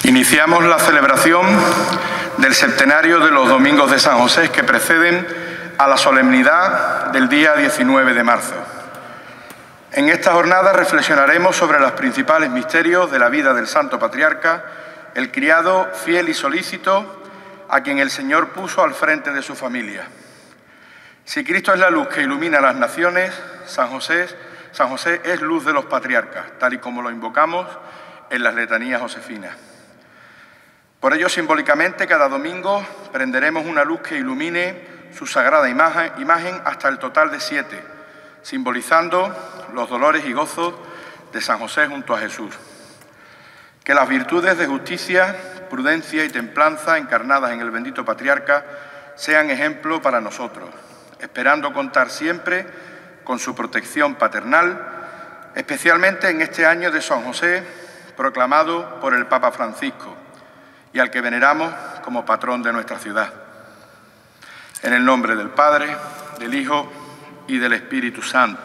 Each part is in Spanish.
Iniciamos la celebración del septenario de los domingos de San José que preceden a la solemnidad del día 19 de marzo. En esta jornada reflexionaremos sobre los principales misterios de la vida del Santo Patriarca, el criado fiel y solícito a quien el Señor puso al frente de su familia. Si Cristo es la luz que ilumina las naciones, San José es luz de los patriarcas, tal y como lo invocamos en las letanías josefinas. Por ello, simbólicamente, cada domingo prenderemos una luz que ilumine su sagrada imagen hasta el total de 7, simbolizando los dolores y gozos de San José junto a Jesús. Que las virtudes de justicia, prudencia y templanza encarnadas en el bendito Patriarca sean ejemplo para nosotros, esperando contar siempre con su protección paternal, especialmente en este año de San José, proclamado por el Papa Francisco, y al que veneramos como patrón de nuestra ciudad. En el nombre del Padre, del Hijo y del Espíritu Santo.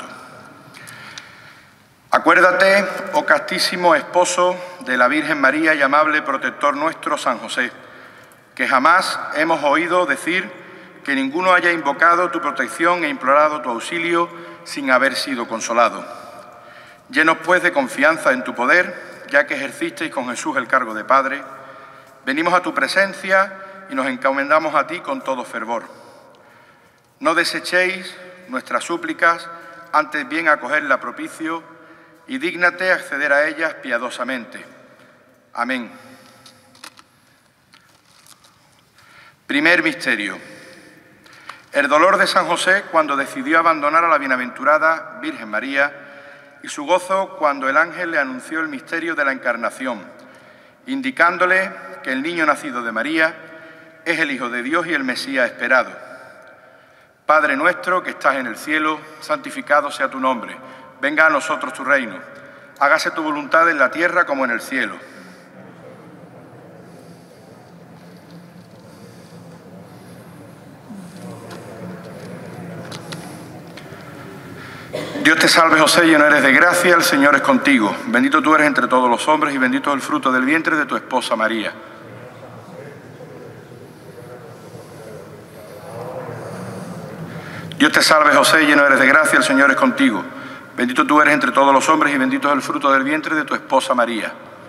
Acuérdate, oh castísimo esposo de la Virgen María y amable protector nuestro San José, que jamás hemos oído decir que ninguno haya invocado tu protección e implorado tu auxilio sin haber sido consolado. Llenos pues de confianza en tu poder, ya que ejercisteis con Jesús el cargo de Padre, venimos a tu presencia y nos encomendamos a ti con todo fervor. No desechéis nuestras súplicas, antes bien acogedla propicio y dígnate acceder a ellas piadosamente. Amén. Primer misterio. El dolor de San José cuando decidió abandonar a la bienaventurada Virgen María y su gozo cuando el ángel le anunció el misterio de la Encarnación, indicándole que el niño nacido de María es el Hijo de Dios y el Mesías esperado. Padre nuestro que estás en el cielo, santificado sea tu nombre. Venga a nosotros tu reino. Hágase tu voluntad en la tierra como en el cielo. Dios te salve, José, lleno eres de gracia, el Señor es contigo. Bendito tú eres entre todos los hombres y bendito es el fruto del vientre de tu esposa María. Dios te salve, José, lleno eres de gracia, el Señor es contigo. Bendito tú eres entre todos los hombres y bendito es el fruto del vientre de tu esposa María.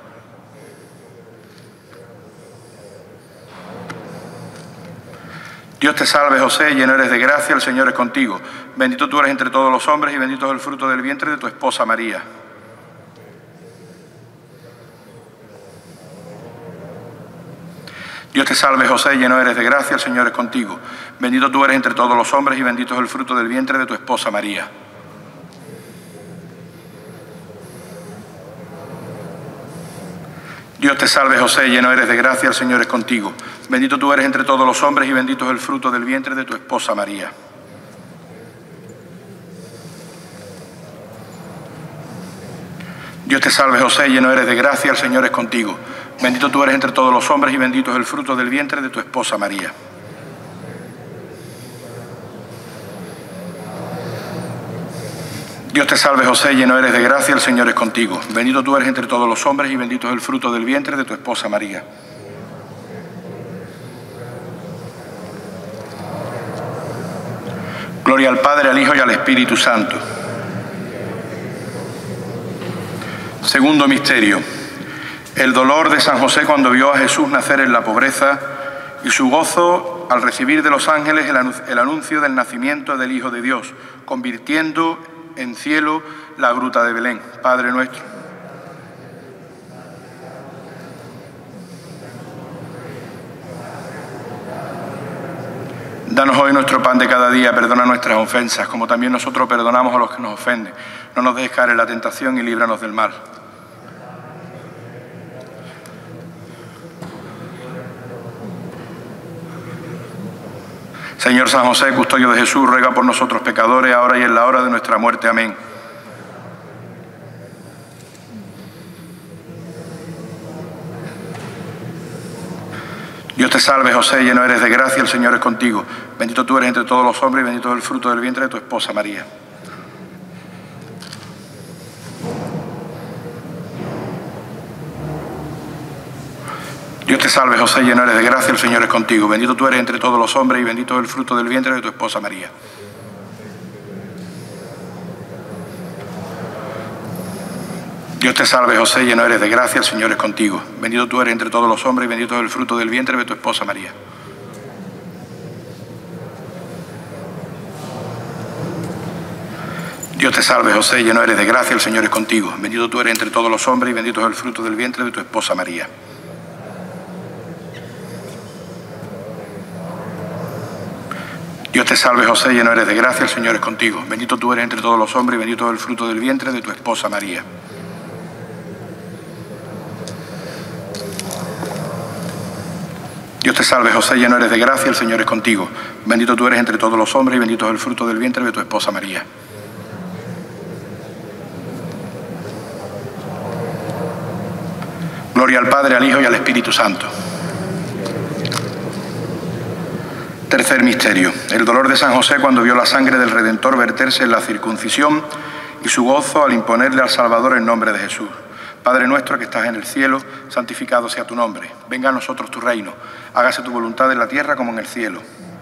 Dios te salve, José, lleno eres de gracia, el Señor es contigo. Bendito tú eres entre todos los hombres y bendito es el fruto del vientre de tu esposa María. Dios te salve, José, lleno eres de gracia, el Señor es contigo. Bendito tú eres entre todos los hombres y bendito es el fruto del vientre de tu esposa María. Dios te salve, José, lleno eres de gracia, el Señor es contigo. Bendito tú eres entre todos los hombres y bendito es el fruto del vientre de tu esposa María. Dios te salve, José, lleno eres de gracia, el Señor es contigo. Bendito tú eres entre todos los hombres y bendito es el fruto del vientre de tu esposa María. Dios te salve, José, lleno eres de gracia, el Señor es contigo. Bendito tú eres entre todos los hombres y bendito es el fruto del vientre de tu esposa María. Gloria al Padre, al Hijo y al Espíritu Santo. Segundo misterio. El dolor de San José cuando vio a Jesús nacer en la pobreza y su gozo al recibir de los ángeles el anuncio del nacimiento del Hijo de Dios, convirtiendo en cielo la gruta de Belén. Padre nuestro. Danos hoy nuestro pan de cada día, perdona nuestras ofensas, como también nosotros perdonamos a los que nos ofenden. No nos dejes caer en la tentación y líbranos del mal. Señor San José, custodio de Jesús, ruega por nosotros pecadores, ahora y en la hora de nuestra muerte. Amén. Dios te salve, José, lleno eres de gracia, el Señor es contigo. Bendito tú eres entre todos los hombres y bendito es el fruto del vientre de tu esposa María. Dios te salve, José, lleno eres de gracia, el Señor es contigo. Bendito tú eres entre todos los hombres y bendito es el fruto del vientre de tu esposa María. Dios te salve, José, lleno eres de gracia, el Señor es contigo. Bendito tú eres entre todos los hombres y bendito es el fruto del vientre de tu esposa María. Dios te salve, José, lleno eres de gracia, el Señor es contigo. Bendito tú eres entre todos los hombres y bendito es el fruto del vientre de tu esposa María. Dios te salve, José, lleno eres de gracia, el Señor es contigo. Bendito tú eres entre todos los hombres y bendito es el fruto del vientre de tu esposa María. Dios te salve, José, lleno eres de gracia, el Señor es contigo. Bendito tú eres entre todos los hombres y bendito es el fruto del vientre de tu esposa María. Gloria al Padre, al Hijo y al Espíritu Santo. Tercer misterio. El dolor de San José cuando vio la sangre del Redentor verterse en la circuncisión y su gozo al imponerle al Salvador en nombre de Jesús. Padre nuestro que estás en el cielo, santificado sea tu nombre. Venga a nosotros tu reino. Hágase tu voluntad en la tierra como en el cielo.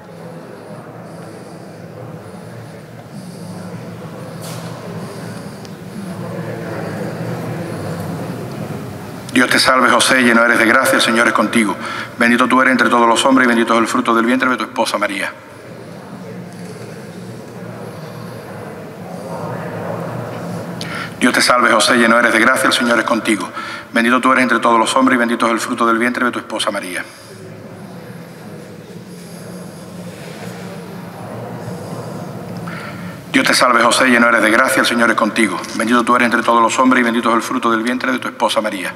Dios te salve, José, lleno eres de gracia, el Señor es contigo. Bendito tú eres entre todos los hombres y bendito es el fruto del vientre de tu esposa María. Dios te salve, José, lleno eres de gracia, el Señor es contigo. Bendito tú eres entre todos los hombres y bendito es el fruto del vientre de tu esposa María. Dios te salve, José, lleno eres de gracia, el Señor es contigo. Bendito tú eres entre todos los hombres y bendito es el fruto del vientre de tu esposa María.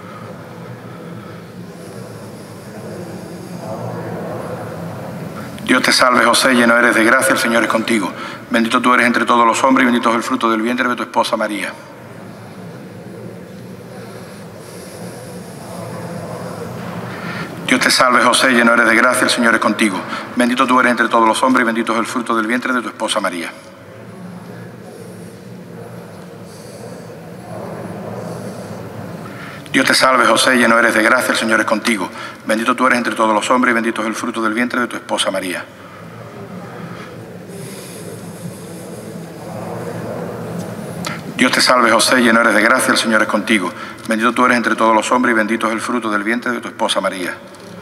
Dios te salve, José, lleno eres de gracia, el Señor es contigo. Bendito tú eres entre todos los hombres y bendito es el fruto del vientre de tu esposa María. Dios te salve, José, lleno eres de gracia, el Señor es contigo. Bendito tú eres entre todos los hombres y bendito es el fruto del vientre de tu esposa María. Dios te salve, José, lleno eres de gracia, el Señor es contigo. Bendito tú eres entre todos los hombres y bendito es el fruto del vientre de tu esposa María. Dios te salve, José, lleno eres de gracia, el Señor es contigo. Bendito tú eres entre todos los hombres y bendito es el fruto del vientre de tu esposa María.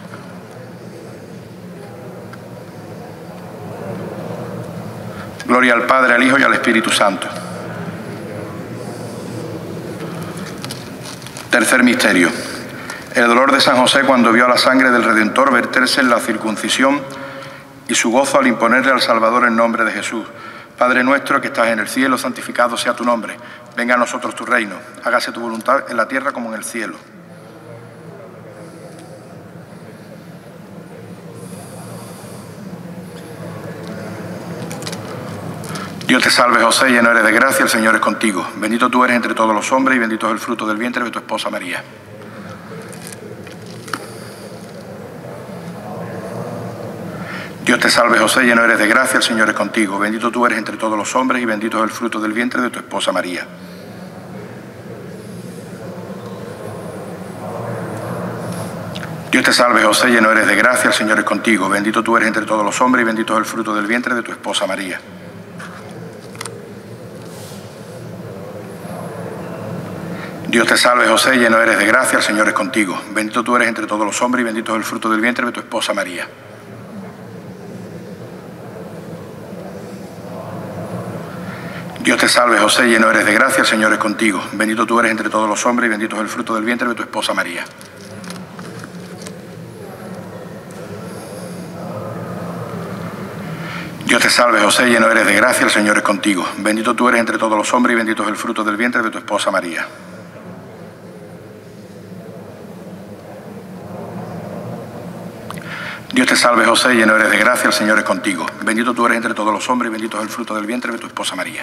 Gloria al Padre, al Hijo y al Espíritu Santo. Tercer misterio. El dolor de San José cuando vio la sangre del Redentor verterse en la circuncisión y su gozo al imponerle al Salvador en nombre de Jesús. Padre nuestro que estás en el cielo, santificado sea tu nombre. Venga a nosotros tu reino. Hágase tu voluntad en la tierra como en el cielo. Dios te salve, José, lleno eres de gracia, el Señor es contigo. Bendito tú eres entre todos los hombres y bendito es el fruto del vientre de tu esposa María. Dios te salve, José, lleno eres de gracia, el Señor es contigo. Bendito tú eres entre todos los hombres y bendito es el fruto del vientre de tu esposa María. Dios te salve, José, lleno eres de gracia, el Señor es contigo. Bendito tú eres entre todos los hombres y bendito es el fruto del vientre de tu esposa María. Dios te salve, José, lleno eres de gracia, el Señor es contigo. Bendito tú eres entre todos los hombres y bendito es el fruto del vientre de tu esposa María. Dios te salve, José, lleno eres de gracia, el Señor es contigo. Bendito tú eres entre todos los hombres y bendito es el fruto del vientre de tu esposa María. Dios te salve, José, lleno eres de gracia, el Señor es contigo. Bendito tú eres entre todos los hombres y bendito es el fruto del vientre de tu esposa María. Dios te salve, José, lleno eres de gracia, el Señor es contigo. Bendito tú eres entre todos los hombres y bendito es el fruto del vientre de tu esposa María.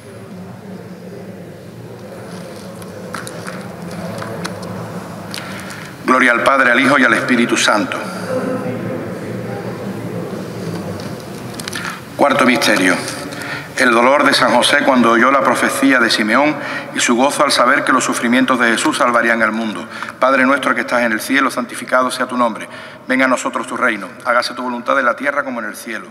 Gloria al Padre, al Hijo y al Espíritu Santo. Cuarto misterio. El dolor de San José cuando oyó la profecía de Simeón y su gozo al saber que los sufrimientos de Jesús salvarían al mundo. Padre nuestro que estás en el cielo, santificado sea tu nombre. Venga a nosotros tu reino. Hágase tu voluntad en la tierra como en el cielo.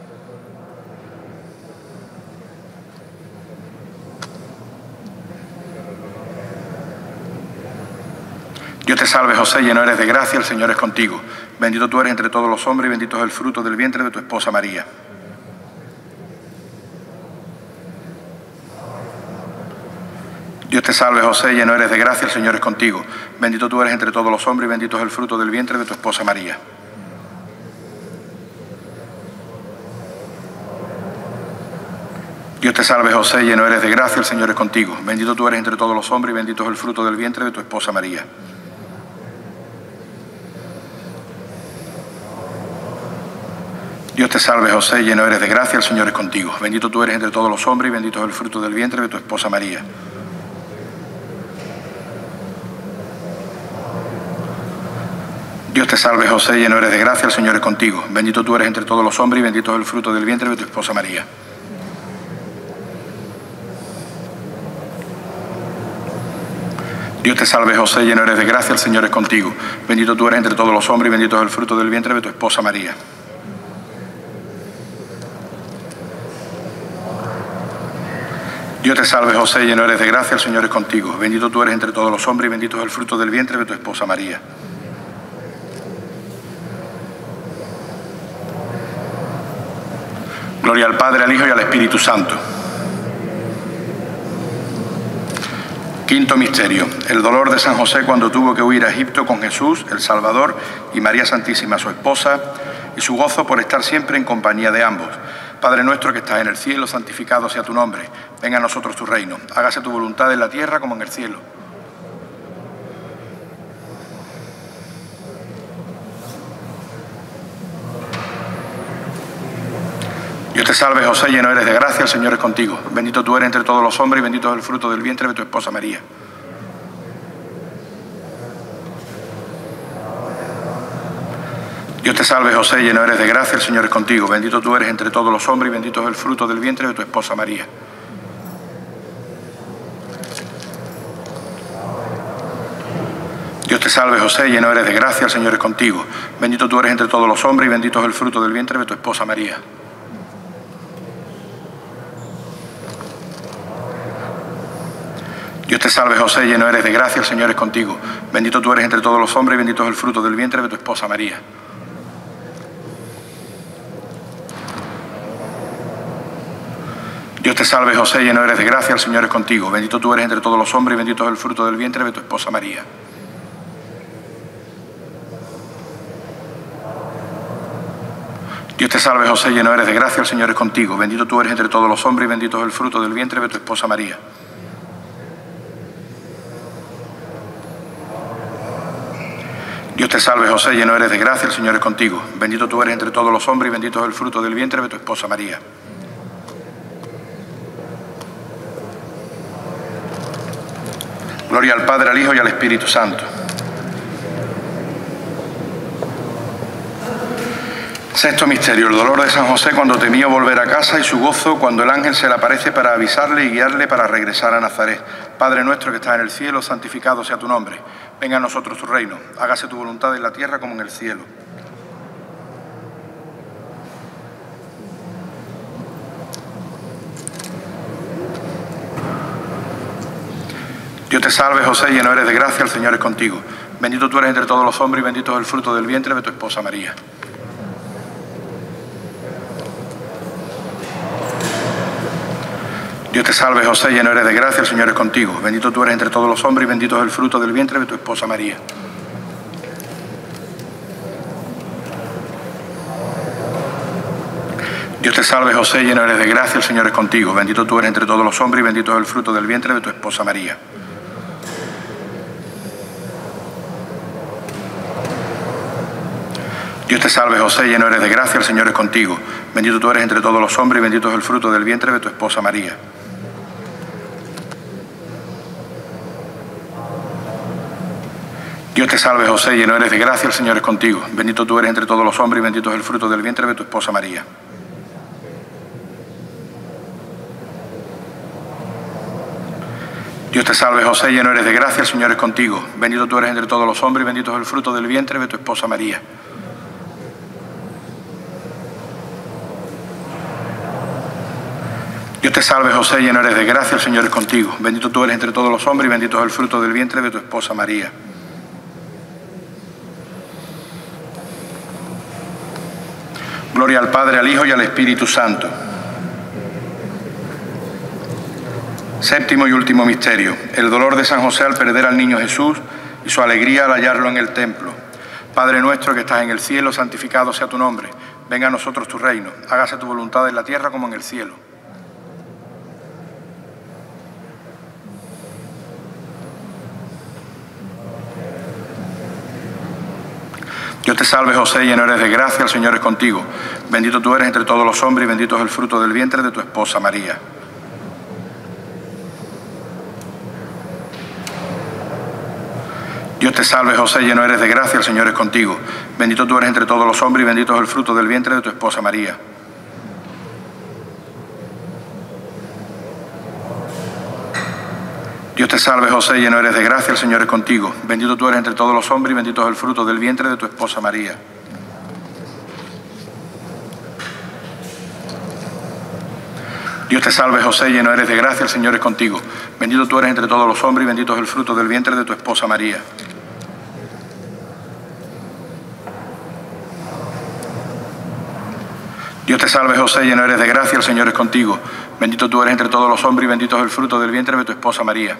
Dios te salve, José, lleno eres de gracia, el Señor es contigo. Bendito tú eres entre todos los hombres y bendito es el fruto del vientre de tu esposa María. Dios te salve, José, lleno eres de gracia, el Señor es contigo. Bendito tú eres entre todos los hombres y bendito es el fruto del vientre de tu esposa María. Dios te salve, José, lleno eres de gracia, el Señor es contigo. Bendito tú eres entre todos los hombres y bendito es el fruto del vientre de tu esposa María. Dios te salve, José, lleno eres de gracia, el Señor es contigo. Bendito tú eres entre todos los hombres y bendito es el fruto del vientre de tu esposa María. Dios te salve, José, lleno eres de gracia, el Señor es contigo. Bendito tú eres entre todos los hombres y bendito es el fruto del vientre de tu esposa María. Dios te salve, José, lleno eres de gracia, el Señor es contigo. Bendito tú eres entre todos los hombres y bendito es el fruto del vientre de tu esposa María. Dios te salve, José, lleno eres de gracia, el Señor es contigo. Bendito tú eres entre todos los hombres y bendito es el fruto del vientre de tu esposa María. Gloria al Padre, al Hijo y al Espíritu Santo. Quinto misterio, el dolor de San José cuando tuvo que huir a Egipto con Jesús, el Salvador, y María Santísima, su esposa, y su gozo por estar siempre en compañía de ambos. Padre nuestro que estás en el cielo, santificado sea tu nombre. Venga a nosotros tu reino. Hágase tu voluntad en la tierra como en el cielo. Dios te salve, José, lleno eres de gracia, el Señor es contigo. Bendito tú eres entre todos los hombres y bendito es el fruto del vientre de tu esposa María. Dios te salve, José, lleno eres de gracia, el Señor es contigo. Bendito tú eres entre todos los hombres y bendito es el fruto del vientre de tu esposa María. Dios te salve, José, lleno eres de gracia, el Señor es contigo. Bendito tú eres entre todos los hombres y bendito es el fruto del vientre de tu esposa María. Dios te salve, José, lleno eres de gracia, el Señor es contigo. Bendito tú eres entre todos los hombres y bendito es el fruto del vientre de tu esposa María. Dios te salve, José, lleno eres de gracia, el Señor es contigo. Bendito tú eres entre todos los hombres y bendito es el fruto del vientre de tu esposa María. Dios te salve, José, lleno eres de gracia, el Señor es contigo. Bendito tú eres entre todos los hombres y bendito es el fruto del vientre de tu esposa María. Dios te salve, José, lleno eres de gracia, el Señor es contigo. Bendito tú eres entre todos los hombres y bendito es el fruto del vientre de tu esposa María. Gloria al Padre, al Hijo y al Espíritu Santo. Sexto misterio, el dolor de San José cuando temía volver a casa y su gozo cuando el ángel se le aparece para avisarle y guiarle para regresar a Nazaret. Padre nuestro que estás en el cielo, santificado sea tu nombre. Venga a nosotros tu reino. Hágase tu voluntad en la tierra como en el cielo. Dios te salve, José, lleno eres de gracia, el Señor es contigo. Bendito tú eres entre todos los hombres y bendito es el fruto del vientre de tu esposa María. Dios te salve, José, lleno eres de gracia, el Señor es contigo. Bendito tú eres entre todos los hombres y bendito es el fruto del vientre de tu esposa María. Dios te salve, José, lleno eres de gracia, el Señor es contigo. Bendito tú eres entre todos los hombres y bendito es el fruto del vientre de tu esposa María. Dios te salve, José, lleno eres de gracia, el Señor es contigo. Bendito tú eres entre todos los hombres y bendito es el fruto del vientre de tu esposa María. Dios te salve, José, lleno eres de gracia, el Señor es contigo. Bendito tú eres entre todos los hombres y bendito es el fruto del vientre de tu esposa María. Dios te salve, José, lleno eres de gracia, el Señor es contigo. Bendito tú eres entre todos los hombres y bendito es el fruto del vientre de tu esposa María. Dios te salve, José, lleno eres de gracia, el Señor es contigo. Bendito tú eres entre todos los hombres y bendito es el fruto del vientre de tu esposa María. Gloria al Padre, al Hijo y al Espíritu Santo. Séptimo y último misterio, el dolor de San José al perder al niño Jesús y su alegría al hallarlo en el templo. Padre nuestro que estás en el cielo, santificado sea tu nombre. Venga a nosotros tu reino. Hágase tu voluntad en la tierra como en el cielo. Dios te salve, José, lleno eres de gracia, el Señor es contigo. Bendito tú eres entre todos los hombres y bendito es el fruto del vientre de tu esposa María. Dios te salve, José, lleno eres de gracia, el Señor es contigo. Bendito tú eres entre todos los hombres y bendito es el fruto del vientre de tu esposa María. Dios te salve, José, lleno eres de gracia, el Señor es contigo. Bendito tú eres entre todos los hombres y bendito es el fruto del vientre de tu esposa María. Dios te salve, José, lleno eres de gracia, el Señor es contigo. Bendito tú eres entre todos los hombres y bendito es el fruto del vientre de tu esposa María. Dios te salve, José, lleno eres de gracia, el Señor es contigo. Bendito tú eres entre todos los hombres y bendito es el fruto del vientre de tu esposa María.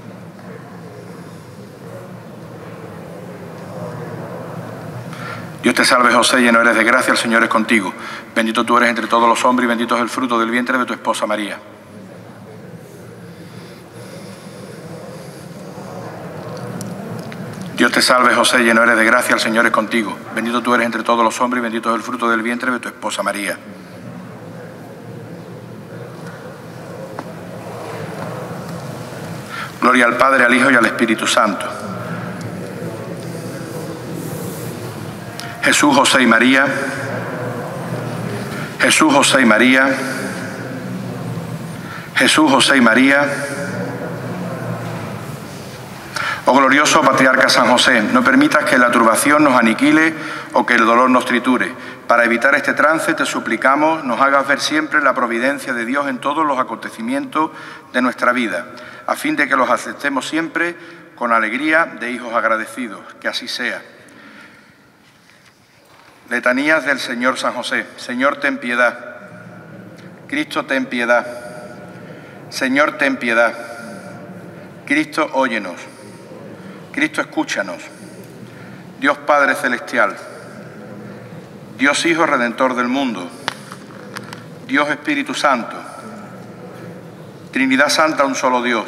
Dios te salve, José, lleno eres de gracia, el Señor es contigo. Bendito tú eres entre todos los hombres y bendito es el fruto del vientre de tu esposa María. Dios te salve, José, lleno eres de gracia, el Señor es contigo. Bendito tú eres entre todos los hombres y bendito es el fruto del vientre de tu esposa María. Gloria al Padre, al Hijo y al Espíritu Santo. Jesús, José y María. Jesús, José y María. Jesús, José y María. Oh glorioso patriarca San José, no permitas que la turbación nos aniquile o que el dolor nos triture. Para evitar este trance te suplicamos nos hagas ver siempre la providencia de Dios en todos los acontecimientos de nuestra vida, a fin de que los aceptemos siempre con alegría de hijos agradecidos. Que así sea. Letanías del Señor San José. Señor, ten piedad. Cristo, ten piedad. Señor, ten piedad. Cristo, óyenos. Cristo, escúchanos. Dios Padre Celestial, Dios Hijo Redentor del mundo, Dios Espíritu Santo, Trinidad Santa, un solo Dios.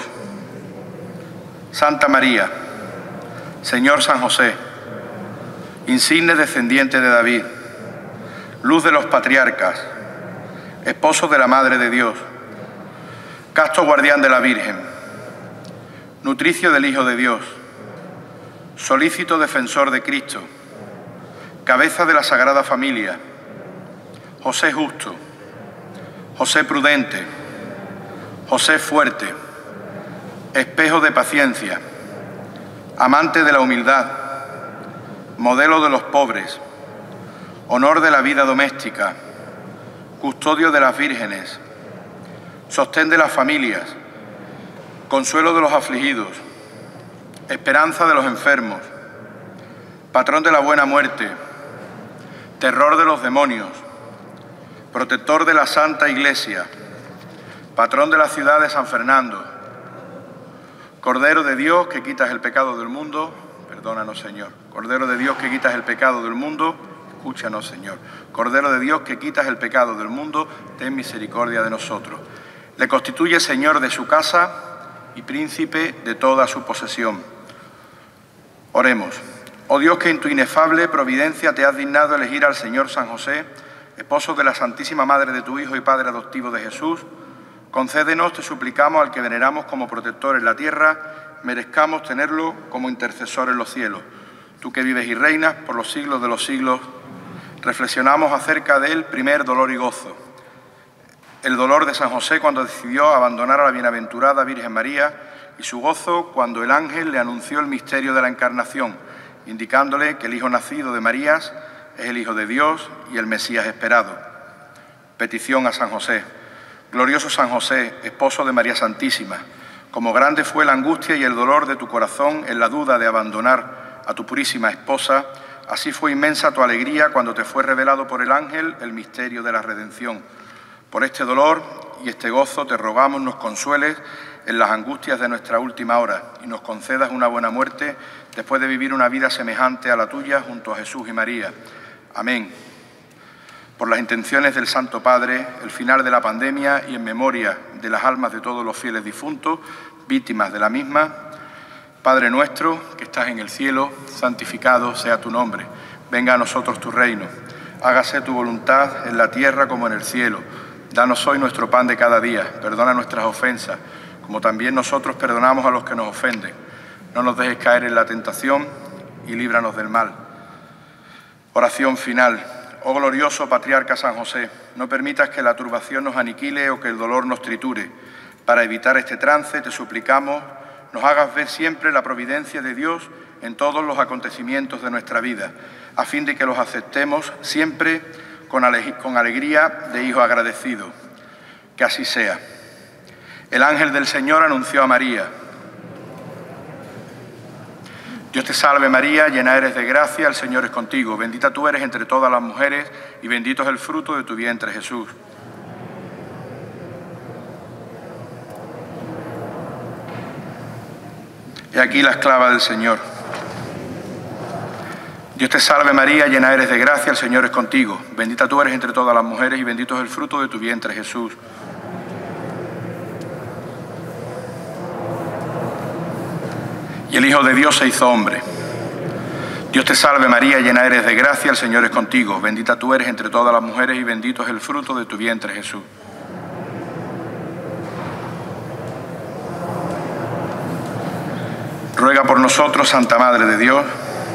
Santa María, Señor San José, insigne descendiente de David, luz de los patriarcas, esposo de la Madre de Dios, casto guardián de la Virgen, nutricio del Hijo de Dios, solícito defensor de Cristo, cabeza de la Sagrada Familia, José justo, José prudente, José fuerte, espejo de paciencia, amante de la humildad, modelo de los pobres, honor de la vida doméstica, custodio de las vírgenes, sostén de las familias, consuelo de los afligidos, esperanza de los enfermos, patrón de la buena muerte, terror de los demonios, protector de la Santa Iglesia, patrón de la ciudad de San Fernando, Cordero de Dios que quitas el pecado del mundo, perdónanos, Señor. Cordero de Dios que quitas el pecado del mundo, escúchanos, Señor. Cordero de Dios que quitas el pecado del mundo, ten misericordia de nosotros. Le constituye Señor de su casa y príncipe de toda su posesión. Oremos. Oh Dios, que en tu inefable providencia te has dignado elegir al Señor San José, esposo de la Santísima Madre de tu Hijo y Padre adoptivo de Jesús, concédenos, te suplicamos, al que veneramos como protector en la tierra, merezcamos tenerlo como intercesor en los cielos. Tú que vives y reinas por los siglos de los siglos, reflexionamos acerca del primer dolor y gozo. El dolor de San José cuando decidió abandonar a la bienaventurada Virgen María, y su gozo cuando el ángel le anunció el misterio de la Encarnación, indicándole que el Hijo nacido de María es el Hijo de Dios y el Mesías esperado. Petición a San José. Glorioso San José, esposo de María Santísima, como grande fue la angustia y el dolor de tu corazón en la duda de abandonar a tu purísima esposa, así fue inmensa tu alegría cuando te fue revelado por el ángel el misterio de la redención. Por este dolor y este gozo te rogamos nos consueles en las angustias de nuestra última hora y nos concedas una buena muerte después de vivir una vida semejante a la tuya junto a Jesús y María. Amén. Por las intenciones del Santo Padre, el final de la pandemia y en memoria de las almas de todos los fieles difuntos, víctimas de la misma, Padre nuestro, que estás en el cielo, santificado sea tu nombre. Venga a nosotros tu reino. Hágase tu voluntad en la tierra como en el cielo. Danos hoy nuestro pan de cada día. Perdona nuestras ofensas, como también nosotros perdonamos a los que nos ofenden. No nos dejes caer en la tentación y líbranos del mal. Oración final. Oh glorioso Patriarca San José, no permitas que la turbación nos aniquile o que el dolor nos triture. Para evitar este trance, te suplicamos, nos hagas ver siempre la providencia de Dios en todos los acontecimientos de nuestra vida, a fin de que los aceptemos siempre con alegría de hijo agradecido. Que así sea. El ángel del Señor anunció a María. Dios te salve María, llena eres de gracia, el Señor es contigo. Bendita tú eres entre todas las mujeres y bendito es el fruto de tu vientre, Jesús. He aquí la esclava del Señor. Dios te salve María, llena eres de gracia, el Señor es contigo. Bendita tú eres entre todas las mujeres y bendito es el fruto de tu vientre, Jesús. Y el Hijo de Dios se hizo hombre. Dios te salve María, llena eres de gracia, el Señor es contigo. Bendita tú eres entre todas las mujeres y bendito es el fruto de tu vientre, Jesús. Ruega por nosotros, Santa Madre de Dios.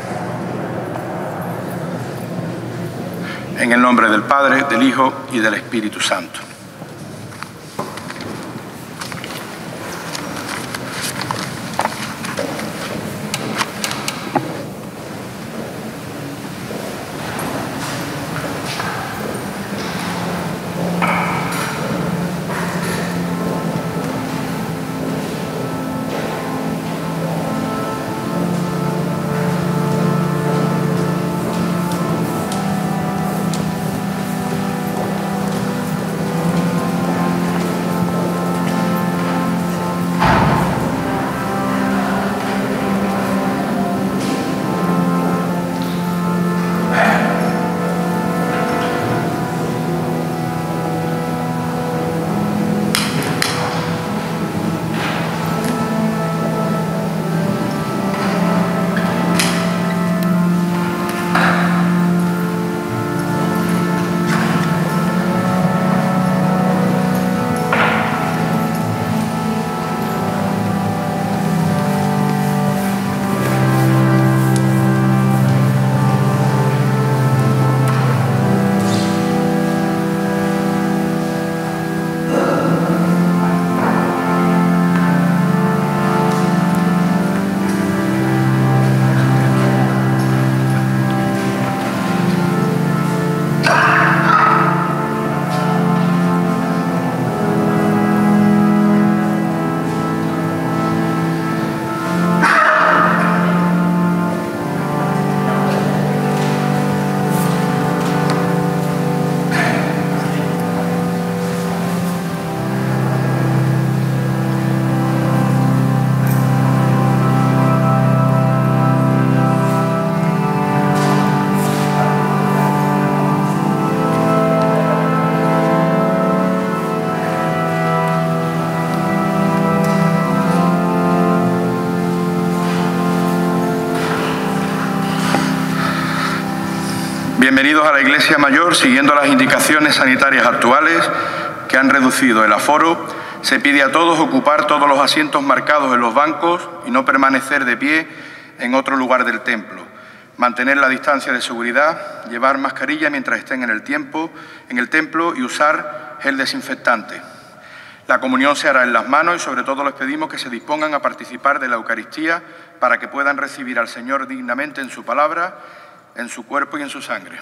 En el nombre del Padre, del Hijo y del Espíritu Santo. Bienvenidos a la Iglesia Mayor. Siguiendo las indicaciones sanitarias actuales que han reducido el aforo, se pide a todos ocupar todos los asientos marcados en los bancos y no permanecer de pie en otro lugar del templo. Mantener la distancia de seguridad, llevar mascarilla mientras estén en el templo y usar gel desinfectante. La comunión se hará en las manos y sobre todo les pedimos que se dispongan a participar de la Eucaristía para que puedan recibir al Señor dignamente en su palabra, en su cuerpo y en su sangre.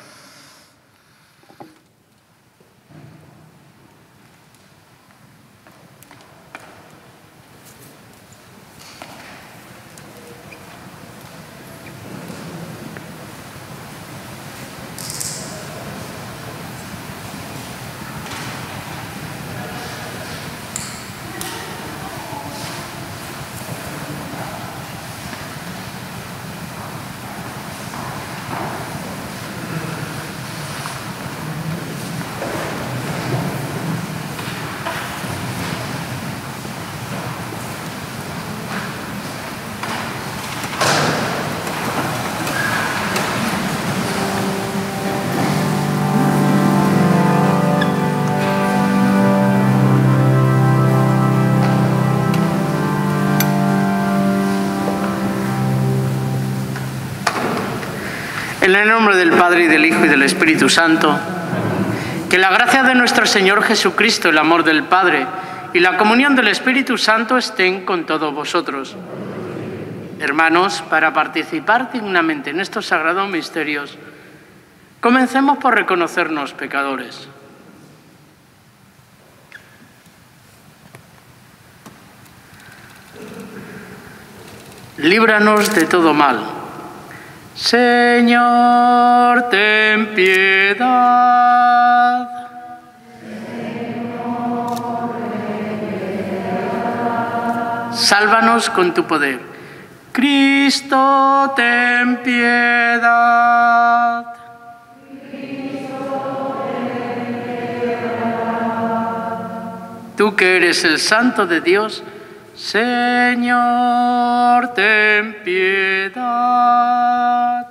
En el nombre del Padre, y del Hijo, y del Espíritu Santo, que la gracia de nuestro Señor Jesucristo, el amor del Padre y la comunión del Espíritu Santo estén con todos vosotros. Hermanos, para participar dignamente en estos sagrados misterios, comencemos por reconocernos pecadores. Líbranos de todo mal. Señor, ten piedad. Sálvanos con tu poder. Cristo, ten piedad. Tú que eres el Santo de Dios, Señor, ten piedad.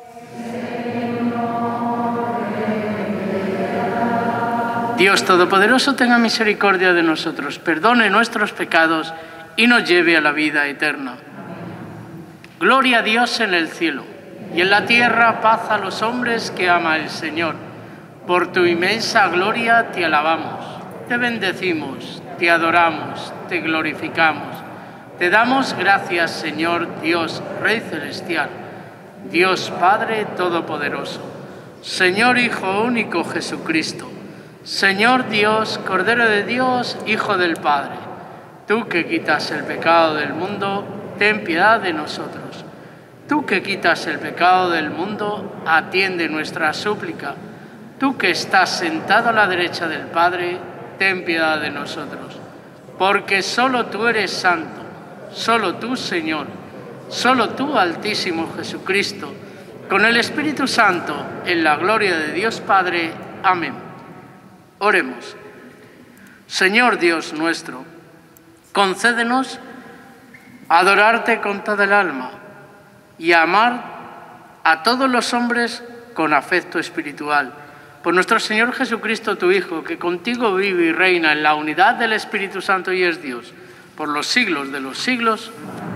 Dios Todopoderoso, tenga misericordia de nosotros, perdone nuestros pecados y nos lleve a la vida eterna. Gloria a Dios en el cielo y en la tierra paz a los hombres que ama el Señor. Por tu inmensa gloria te alabamos, te bendecimos, te adoramos, te glorificamos. Te damos gracias, Señor Dios, Rey Celestial, Dios Padre Todopoderoso, Señor Hijo único Jesucristo, Señor Dios, Cordero de Dios, Hijo del Padre. Tú que quitas el pecado del mundo, ten piedad de nosotros. Tú que quitas el pecado del mundo, atiende nuestra súplica. Tú que estás sentado a la derecha del Padre, ten piedad de nosotros. Porque solo tú eres santo, solo tú, Señor, solo tú, Altísimo Jesucristo, con el Espíritu Santo, en la gloria de Dios Padre. Amén. Oremos. Señor Dios nuestro, concédenos adorarte con toda el alma y amar a todos los hombres con afecto espiritual. Por nuestro Señor Jesucristo, tu Hijo, que contigo vive y reina en la unidad del Espíritu Santo y es Dios, por los siglos de los siglos.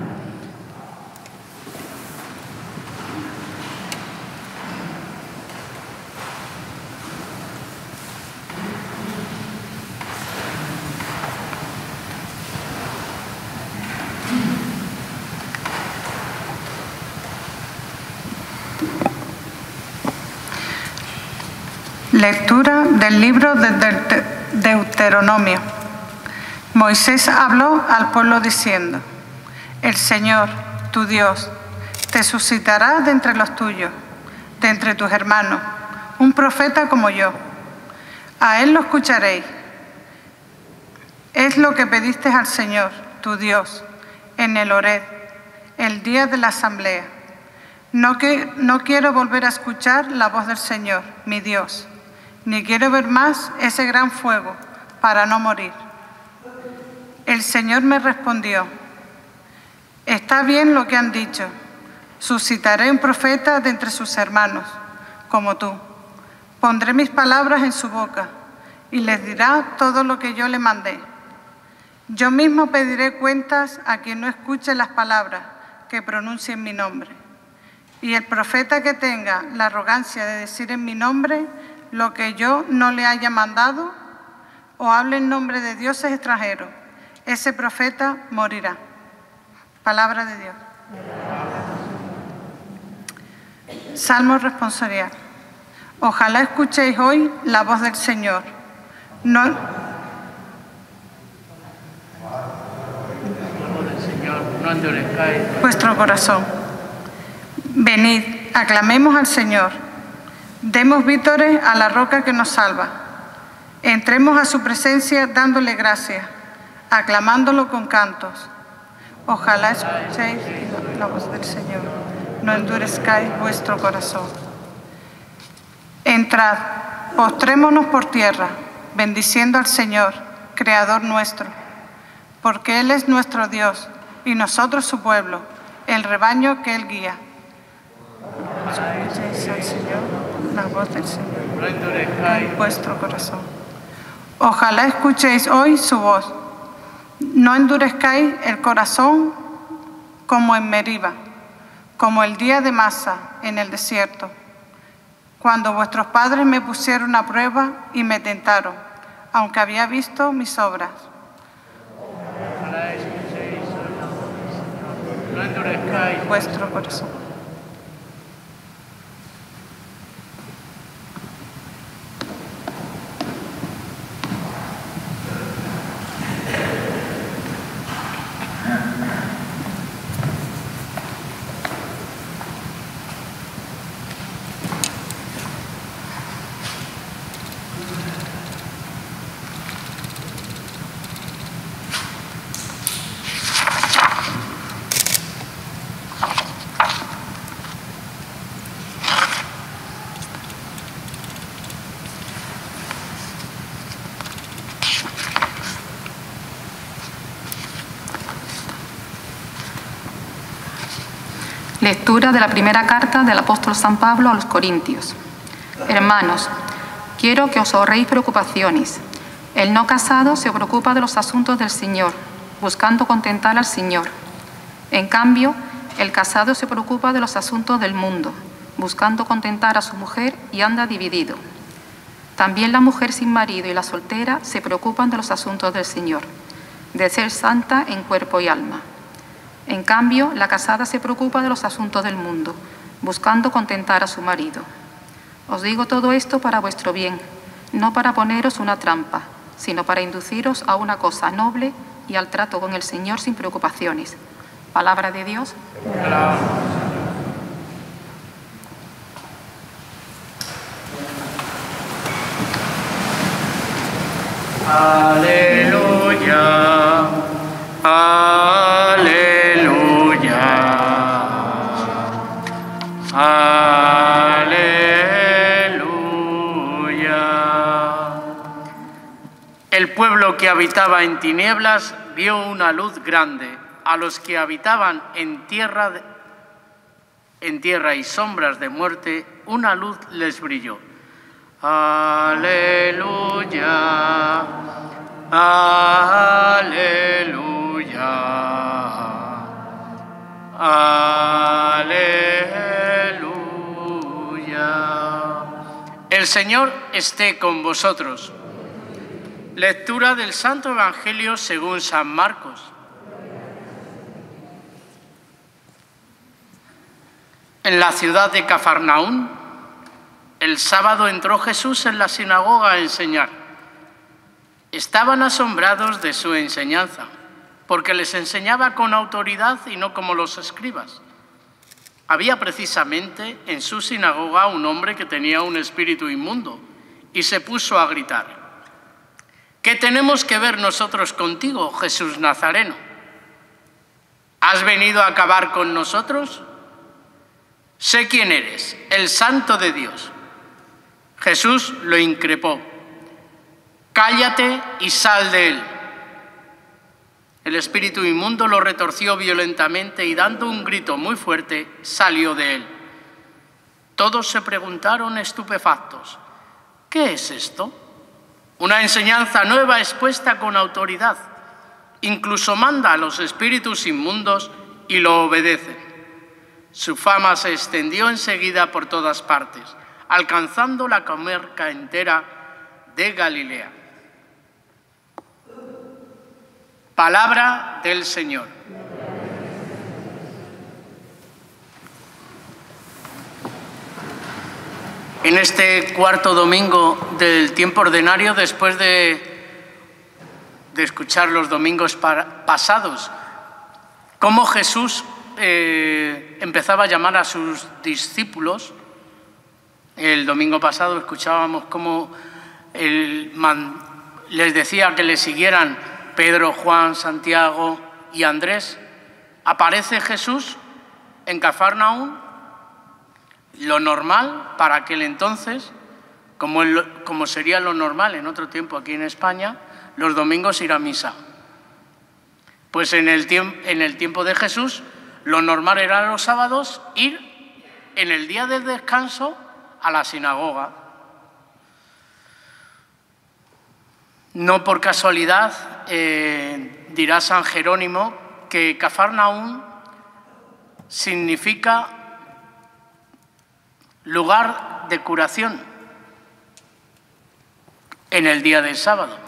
Lectura del libro de Deuteronomio. Moisés habló al pueblo diciendo: El Señor, tu Dios, te suscitará de entre los tuyos, de entre tus hermanos, un profeta como yo. A él lo escucharéis. Es lo que pediste al Señor, tu Dios, en el Horeb, el día de la asamblea. No quiero volver a escuchar la voz del Señor, mi Dios, ni quiero ver más ese gran fuego para no morir. El Señor me respondió: Está bien lo que han dicho, suscitaré un profeta de entre sus hermanos, como tú. Pondré mis palabras en su boca y les dirá todo lo que yo le mandé. Yo mismo pediré cuentas a quien no escuche las palabras que pronuncie en mi nombre. Y el profeta que tenga la arrogancia de decir en mi nombre lo que yo no le haya mandado, o hable en nombre de dioses extranjeros, ese profeta morirá. Palabra de Dios. Salmo responsorial. Ojalá escuchéis hoy la voz del Señor. No endurezcáis vuestro corazón. Venid, aclamemos al Señor. Demos vítores a la roca que nos salva. Entremos a su presencia dándole gracias, aclamándolo con cantos. Ojalá escuchéis la voz del Señor. No endurezcáis vuestro corazón. Entrad, postrémonos por tierra, bendiciendo al Señor, Creador nuestro, porque Él es nuestro Dios y nosotros su pueblo, el rebaño que Él guía. Escuchéis al Señor, la voz del Señor, no endurezcáis vuestro corazón. Ojalá escuchéis hoy su voz. No endurezcáis el corazón como en Meriba, como el día de Masa en el desierto, cuando vuestros padres me pusieron a prueba y me tentaron, aunque había visto mis obras. Ojalá escuchéis no endurezcáis Vuestro corazón. Lectura de la primera carta del apóstol San Pablo a los Corintios. Hermanos, quiero que os ahorréis preocupaciones. El no casado se preocupa de los asuntos del Señor, buscando contentar al Señor. En cambio, el casado se preocupa de los asuntos del mundo, buscando contentar a su mujer y anda dividido. También la mujer sin marido y la soltera se preocupan de los asuntos del Señor, de ser santa en cuerpo y alma. En cambio, la casada se preocupa de los asuntos del mundo, buscando contentar a su marido. Os digo todo esto para vuestro bien, no para poneros una trampa, sino para induciros a una cosa noble y al trato con el Señor sin preocupaciones. Palabra de Dios. Aleluya, aleluya, aleluya. El pueblo que habitaba en tinieblas vio una luz grande. A los que habitaban en tierra y sombras de muerte, una luz les brilló. Aleluya, aleluya, aleluya. El Señor esté con vosotros. Lectura del Santo Evangelio según San Marcos. En la ciudad de Cafarnaún, el sábado entró Jesús en la sinagoga a enseñar. Estaban asombrados de su enseñanza, porque les enseñaba con autoridad y no como los escribas. Había precisamente en su sinagoga un hombre que tenía un espíritu inmundo y se puso a gritar: ¿qué tenemos que ver nosotros contigo, Jesús Nazareno? ¿Has venido a acabar con nosotros? Sé quién eres, el Santo de Dios. Jesús lo increpó: cállate y sal de él. El espíritu inmundo lo retorció violentamente y dando un grito muy fuerte salió de él. Todos se preguntaron estupefactos: ¿qué es esto? Una enseñanza nueva expuesta con autoridad. Incluso manda a los espíritus inmundos y lo obedecen. Su fama se extendió enseguida por todas partes, alcanzando la comarca entera de Galilea. Palabra del Señor. En este cuarto domingo del tiempo ordinario, después de escuchar los domingos pasados, cómo Jesús empezaba a llamar a sus discípulos. El domingo pasado escuchábamos cómo les decía que le siguieran Pedro, Juan, Santiago y Andrés. Aparece Jesús en Cafarnaúm. Lo normal para aquel entonces, como sería lo normal en otro tiempo aquí en España, los domingos ir a misa. Pues en el tiempo de Jesús, lo normal era los sábados ir en el día del descanso a la sinagoga. No por casualidad dirá San Jerónimo que Cafarnaúm significa lugar de curación en el día del sábado,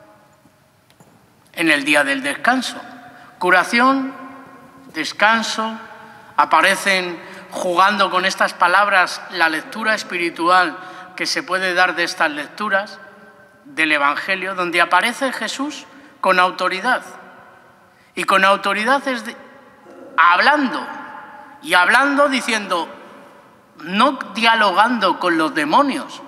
en el día del descanso. Curación, descanso, aparecen jugando con estas palabras la lectura espiritual que se puede dar de estas lecturas del Evangelio, donde aparece Jesús con autoridad. Y con autoridad hablando diciendo, no dialogando con los demonios.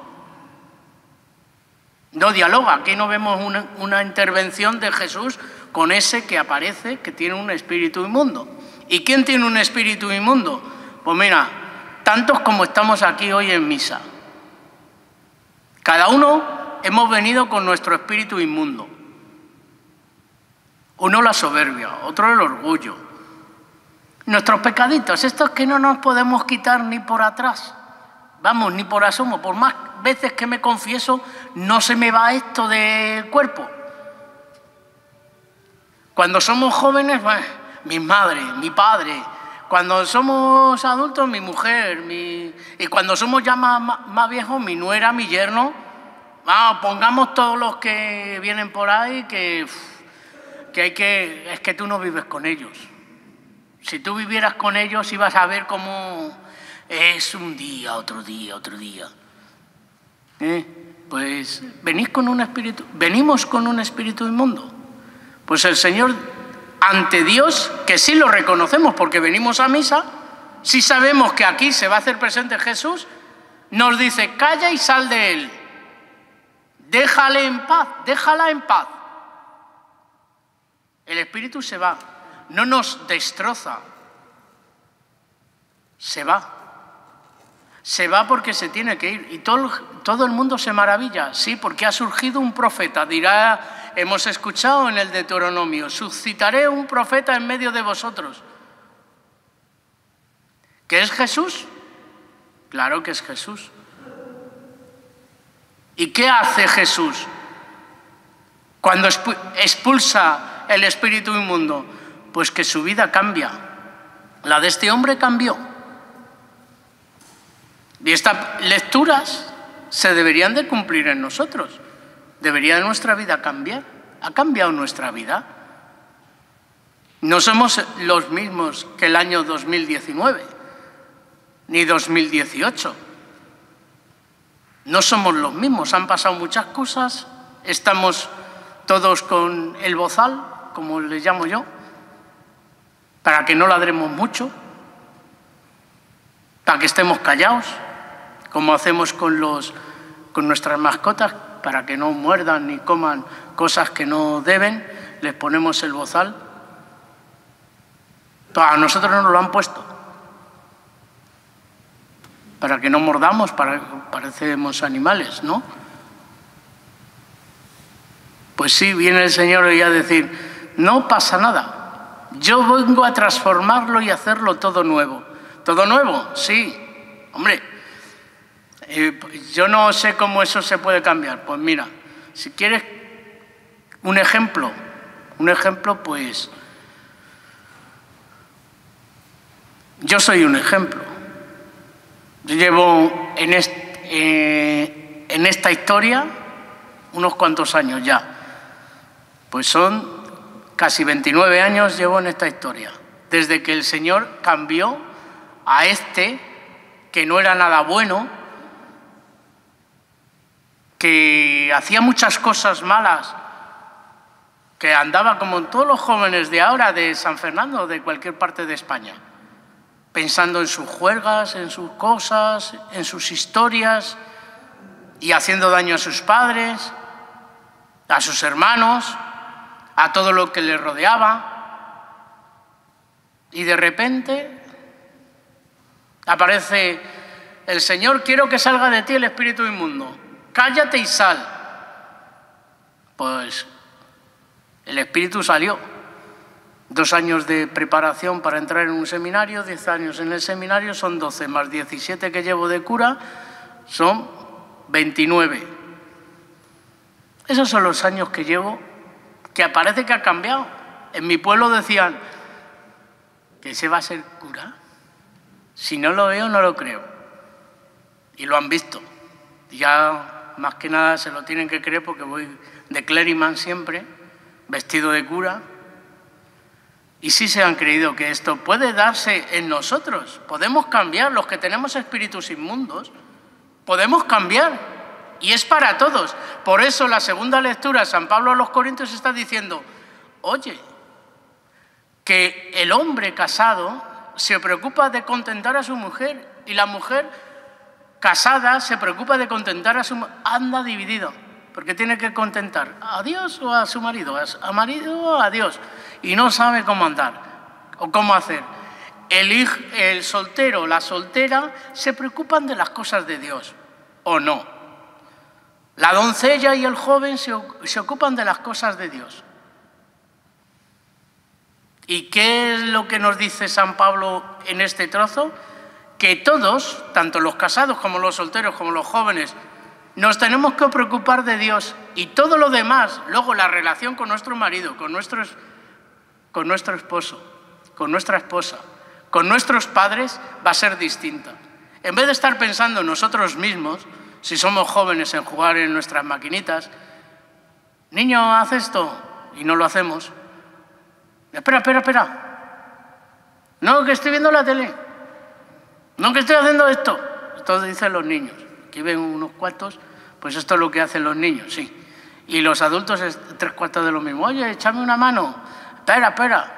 No dialoga. Aquí no vemos una intervención de Jesús con ese que aparece, que tiene un espíritu inmundo. ¿Y quién tiene un espíritu inmundo? Pues mira, tantos como estamos aquí hoy en misa. Cada uno hemos venido con nuestro espíritu inmundo. Uno la soberbia, otro el orgullo. Nuestros pecaditos, estos que no nos podemos quitar ni por atrás, vamos, ni por asomo. Por más veces que me confieso, no se me va esto del cuerpo. Cuando somos jóvenes, mi madre, mi padre. Cuando somos adultos, mi mujer. Y cuando somos ya más viejos, mi nuera, mi yerno. Pongamos todos los que vienen por ahí es que tú no vives con ellos. Si tú vivieras con ellos, ibas a ver cómo es un día, otro día, otro día. Pues venimos con un espíritu inmundo. Pues el Señor, ante Dios, que sí lo reconocemos porque venimos a misa, sí sabemos que aquí se va a hacer presente Jesús, nos dice, calla y sal de él. Déjale en paz, déjala en paz. El espíritu se va. No nos destroza, se va. Se va porque se tiene que ir. Y todo el mundo se maravilla, sí, porque ha surgido un profeta. Dirá, hemos escuchado en el Deuteronomio, suscitaré un profeta en medio de vosotros. ¿Qué es Jesús? Claro que es Jesús. ¿Y qué hace Jesús cuando expulsa el espíritu inmundo? Pues que su vida cambia. La de este hombre cambió. Y estas lecturas se deberían de cumplir en nosotros. Debería nuestra vida cambiar. Ha cambiado nuestra vida. No somos los mismos que el año 2019, ni 2018. No somos los mismos. Han pasado muchas cosas. Estamos todos con el bozal, como le llamo yo, para que no ladremos mucho, para que estemos callados, como hacemos con nuestras mascotas, para que no muerdan ni coman cosas que no deben, les ponemos el bozal. A nosotros nos lo han puesto, para que no mordamos, parecemos animales, ¿no? Pues sí, viene el Señor hoy a decir, no pasa nada. Yo vengo a transformarlo y hacerlo todo nuevo. ¿Todo nuevo? Sí. Hombre, yo no sé cómo eso se puede cambiar. Pues mira, si quieres un ejemplo, pues yo soy un ejemplo. Yo llevo en esta historia unos cuantos años ya. Pues son casi 29 años llevo en esta historia, desde que el Señor cambió a este, que no era nada bueno, que hacía muchas cosas malas, que andaba como todos los jóvenes de ahora, de San Fernando, de cualquier parte de España, pensando en sus juergas, en sus cosas, en sus historias, y haciendo daño a sus padres, a sus hermanos, a todo lo que le rodeaba. Y de repente aparece el Señor: quiero que salga de ti el espíritu inmundo, cállate y sal. Pues el espíritu salió. 2 años de preparación para entrar en un seminario, 10 años en el seminario, son 12, más 17 que llevo de cura, son 29. Esos son los años que llevo, que parece que ha cambiado. En mi pueblo decían que ese va a ser cura. Si no lo veo, no lo creo. Y lo han visto. Ya más que nada se lo tienen que creer porque voy de clériman siempre, vestido de cura. Y sí se han creído que esto puede darse en nosotros. Podemos cambiar, los que tenemos espíritus inmundos, podemos cambiar. Y es para todos. Por eso la segunda lectura, San Pablo a los Corintios está diciendo: oye, que el hombre casado se preocupa de contentar a su mujer y la mujer casada se preocupa de contentar a su marido. Anda dividido, porque tiene que contentar a Dios o a su marido, a marido o a Dios, y no sabe cómo andar o cómo hacer. El soltero, la soltera, se preocupan de las cosas de Dios, ¿o no? La doncella y el joven se ocupan de las cosas de Dios. ¿Y qué es lo que nos dice San Pablo en este trozo? Que todos, tanto los casados como los solteros, como los jóvenes, nos tenemos que preocupar de Dios, y todo lo demás, luego la relación con nuestro marido, con nuestro esposo, con nuestra esposa, con nuestros padres, va a ser distinta. En vez de estar pensando en nosotros mismos, si somos jóvenes, en jugar en nuestras maquinitas, niño, haz esto, y no lo hacemos. Espera. No, que estoy viendo la tele. No, que estoy haciendo esto. Esto dicen los niños. Aquí ven unos cuantos, pues esto es lo que hacen los niños, sí. Y los adultos es 3/4 de lo mismo. Oye, échame una mano. Espera.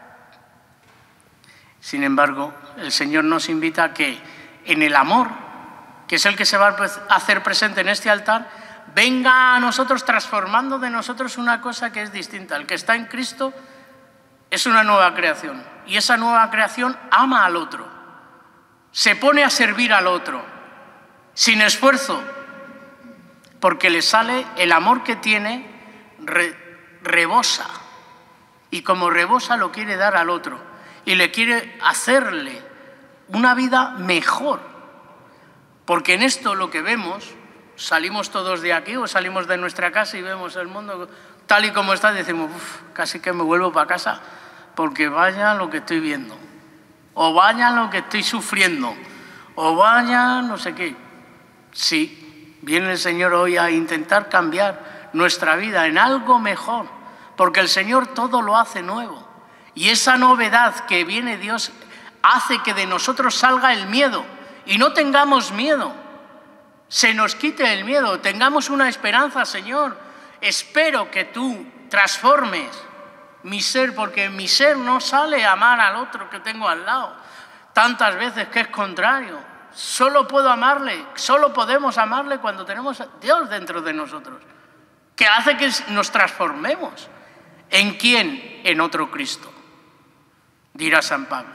Sin embargo, el Señor nos invita a que en el amor, que es el que se va a hacer presente en este altar, venga a nosotros transformando de nosotros una cosa que es distinta. El que está en Cristo es una nueva creación, y esa nueva creación ama al otro, se pone a servir al otro, sin esfuerzo, porque le sale el amor que tiene, rebosa, y como rebosa lo quiere dar al otro, y le quiere hacerle una vida mejor, porque en esto lo que vemos, salimos todos de aquí o salimos de nuestra casa y vemos el mundo tal y como está, y decimos: casi que me vuelvo para casa, porque vaya lo que estoy viendo, o vaya lo que estoy sufriendo, o vaya no sé qué. Sí, viene el Señor hoy a intentar cambiar nuestra vida en algo mejor, porque el Señor todo lo hace nuevo, y esa novedad que viene Dios hace que de nosotros salga el miedo, y no tengamos miedo, se nos quite el miedo, tengamos una esperanza. Señor, espero que tú transformes mi ser, porque mi ser no sale a amar al otro que tengo al lado, tantas veces que es contrario. Solo puedo amarle, solo podemos amarle cuando tenemos a Dios dentro de nosotros, que hace que nos transformemos. ¿En quién? En otro Cristo, dirá San Pablo.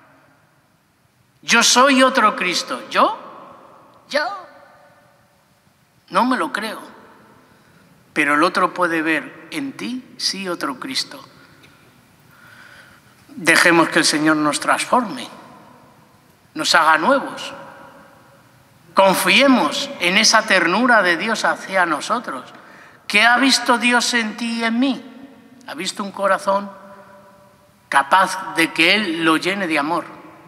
Yo soy otro Cristo. ¿Yo? No me lo creo. Pero el otro puede ver en ti, sí, otro Cristo. Dejemos que el Señor nos transforme, nos haga nuevos. Confiemos en esa ternura de Dios hacia nosotros. ¿Qué ha visto Dios en ti y en mí? Ha visto un corazón capaz de que Él lo llene de amor.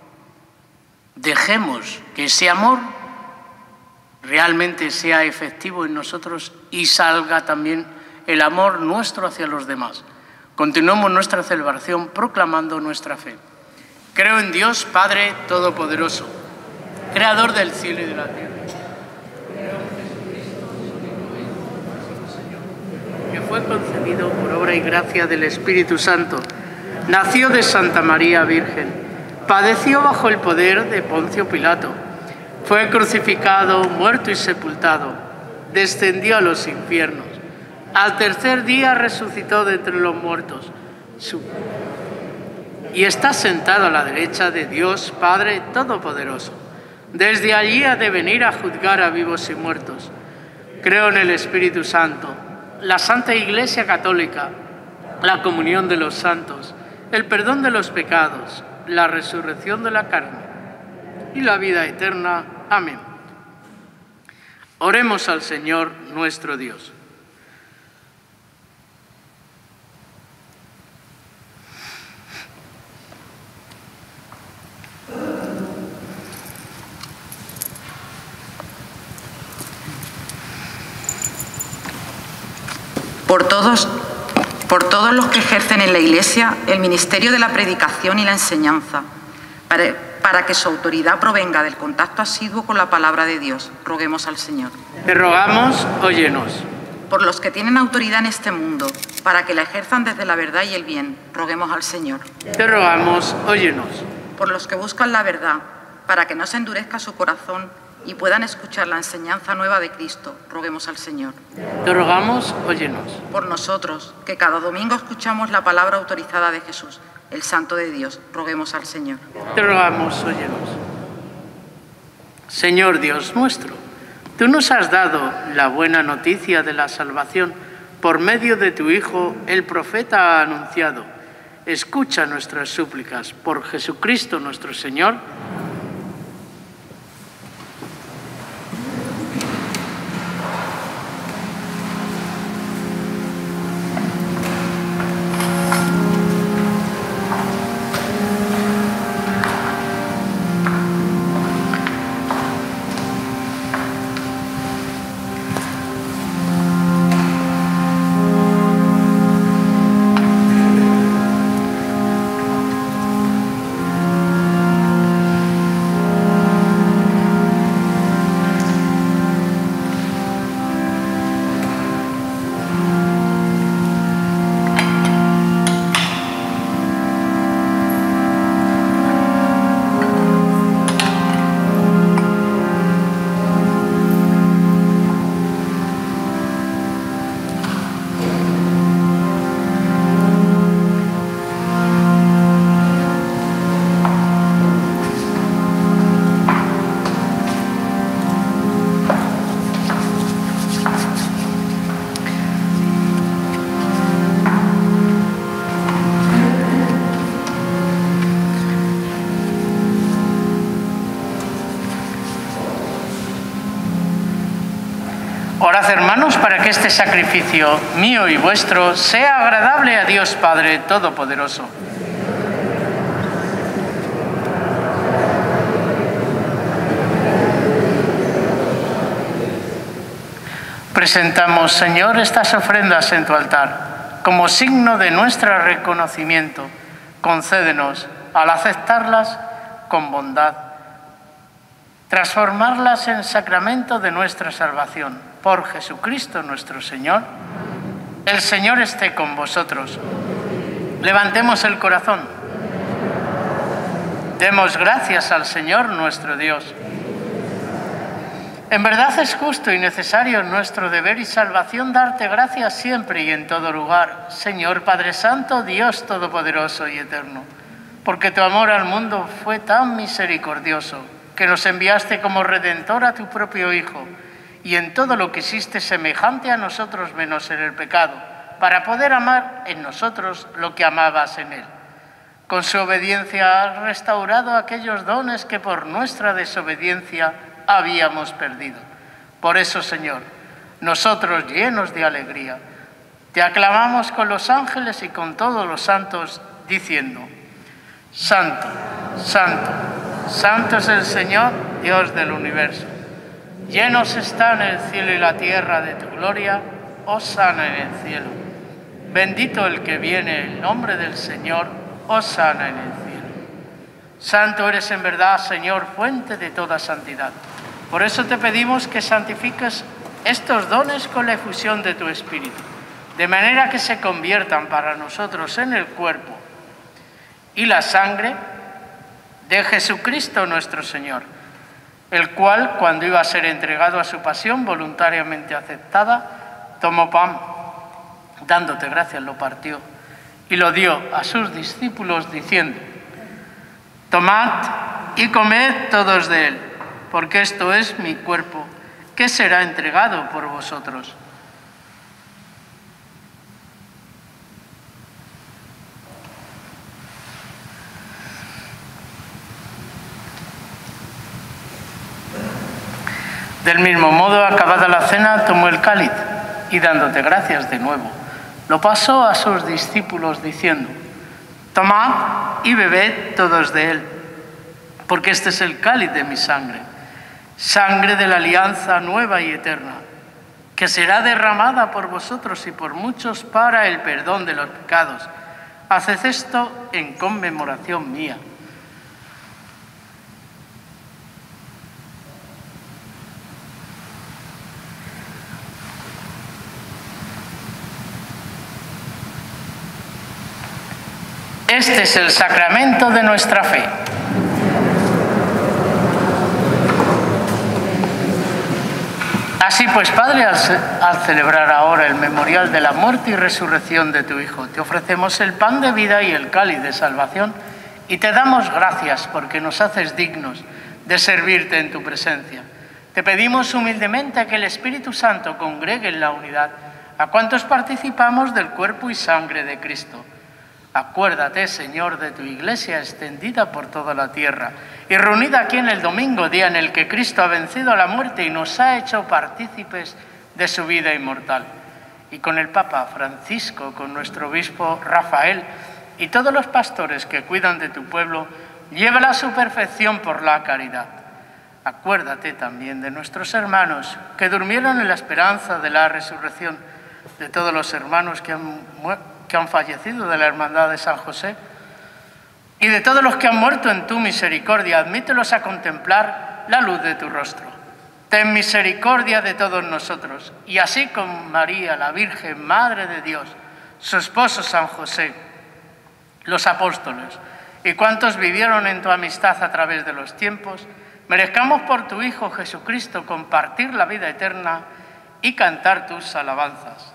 Dejemos que ese amor realmente sea efectivo en nosotros y salga también el amor nuestro hacia los demás. Continuemos nuestra celebración proclamando nuestra fe. Creo en Dios Padre Todopoderoso, Creador del cielo y de la tierra. Creo en Jesucristo, su único Hijo, Señor, que fue concebido por obra y gracia del Espíritu Santo. Nació de Santa María Virgen. Padeció bajo el poder de Poncio Pilato. Fue crucificado, muerto y sepultado. Descendió a los infiernos. Al tercer día resucitó de entre los muertos y está sentado a la derecha de Dios Padre Todopoderoso. Desde allí ha de venir a juzgar a vivos y muertos. Creo en el Espíritu Santo, la Santa Iglesia Católica, la comunión de los santos, el perdón de los pecados, la resurrección de la carne y la vida eterna. Amén. Oremos al Señor nuestro Dios. Por todos los que ejercen en la Iglesia el ministerio de la predicación y la enseñanza, para que su autoridad provenga del contacto asiduo con la palabra de Dios, roguemos al Señor. Te rogamos, óyenos. Por los que tienen autoridad en este mundo, para que la ejerzan desde la verdad y el bien, roguemos al Señor. Te rogamos, óyenos. Por los que buscan la verdad, para que no se endurezca su corazón y puedan escuchar la enseñanza nueva de Cristo, roguemos al Señor. Te rogamos, óyenos. Por nosotros, que cada domingo escuchamos la palabra autorizada de Jesús, el Santo de Dios, roguemos al Señor. Te rogamos, óyenos. Señor Dios nuestro, tú nos has dado la buena noticia de la salvación por medio de tu Hijo, el profeta ha anunciado. Escucha nuestras súplicas por Jesucristo nuestro Señor. Orad, hermanos, para que este sacrificio mío y vuestro sea agradable a Dios Padre Todopoderoso. Presentamos, Señor, estas ofrendas en tu altar, como signo de nuestro reconocimiento. Concédenos, al aceptarlas con bondad, transformarlas en sacramento de nuestra salvación. Por Jesucristo nuestro Señor. El Señor esté con vosotros. Levantemos el corazón. Demos gracias al Señor nuestro Dios. En verdad es justo y necesario nuestro deber y salvación darte gracias siempre y en todo lugar, Señor Padre Santo, Dios Todopoderoso y Eterno, porque tu amor al mundo fue tan misericordioso que nos enviaste como Redentor a tu propio Hijo, y en todo lo que hiciste semejante a nosotros menos en el pecado, para poder amar en nosotros lo que amabas en Él. Con su obediencia has restaurado aquellos dones que por nuestra desobediencia habíamos perdido. Por eso, Señor, nosotros llenos de alegría, te aclamamos con los ángeles y con todos los santos, diciendo: Santo, Santo, Santo es el Señor, Dios del universo. Llenos están el cielo y la tierra de tu gloria, hosana en el cielo. Bendito el que viene en nombre del Señor, hosana en el cielo. Santo eres en verdad, Señor, fuente de toda santidad. Por eso te pedimos que santifiques estos dones con la efusión de tu Espíritu, de manera que se conviertan para nosotros en el cuerpo y la sangre de Jesucristo nuestro Señor, el cual, cuando iba a ser entregado a su pasión voluntariamente aceptada, tomó pan, dándote gracias, lo partió y lo dio a sus discípulos diciendo: tomad y comed todos de él, porque esto es mi cuerpo, que será entregado por vosotros. Del mismo modo, acabada la cena, tomó el cáliz y, dándote gracias de nuevo, lo pasó a sus discípulos diciendo: tomad y bebed todos de él, porque este es el cáliz de mi sangre, sangre de la alianza nueva y eterna, que será derramada por vosotros y por muchos para el perdón de los pecados. Haced esto en conmemoración mía. Este es el sacramento de nuestra fe. Así pues, Padre, al celebrar ahora el memorial de la muerte y resurrección de tu Hijo, te ofrecemos el pan de vida y el cáliz de salvación y te damos gracias porque nos haces dignos de servirte en tu presencia. Te pedimos humildemente que el Espíritu Santo congregue en la unidad a cuantos participamos del cuerpo y sangre de Cristo. Acuérdate, Señor, de tu Iglesia extendida por toda la tierra y reunida aquí en el domingo, día en el que Cristo ha vencido a la muerte y nos ha hecho partícipes de su vida inmortal. Y con el Papa Francisco, con nuestro obispo Rafael y todos los pastores que cuidan de tu pueblo, llévala a su perfección por la caridad. Acuérdate también de nuestros hermanos que durmieron en la esperanza de la resurrección, de todos los hermanos que han fallecido de la Hermandad de San José y de todos los que han muerto en tu misericordia. Admítelos a contemplar la luz de tu rostro. Ten misericordia de todos nosotros, y así con María, la Virgen, Madre de Dios, su esposo San José, los apóstoles y cuantos vivieron en tu amistad a través de los tiempos, merezcamos por tu Hijo Jesucristo compartir la vida eterna y cantar tus alabanzas.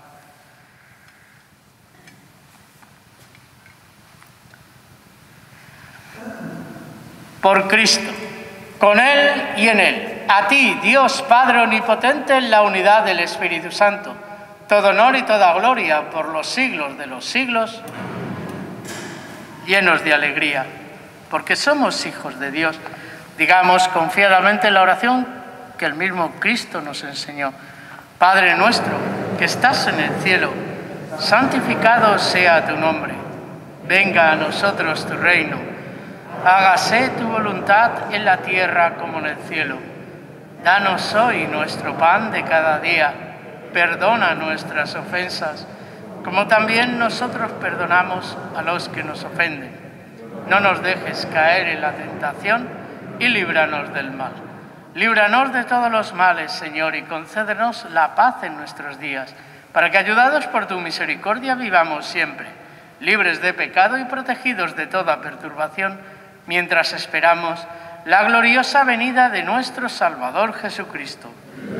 Por Cristo, con Él y en Él, a ti, Dios Padre Omnipotente, en la unidad del Espíritu Santo, todo honor y toda gloria por los siglos de los siglos, llenos de alegría, porque somos hijos de Dios. Digamos confiadamente la oración que el mismo Cristo nos enseñó. Padre nuestro, que estás en el cielo, santificado sea tu nombre. Venga a nosotros tu reino. Hágase tu voluntad en la tierra como en el cielo. Danos hoy nuestro pan de cada día. Perdona nuestras ofensas, como también nosotros perdonamos a los que nos ofenden. No nos dejes caer en la tentación y líbranos del mal. Líbranos de todos los males, Señor, y concédenos la paz en nuestros días, para que, ayudados por tu misericordia, vivamos siempre, libres de pecado y protegidos de toda perturbación, mientras esperamos la gloriosa venida de nuestro Salvador Jesucristo.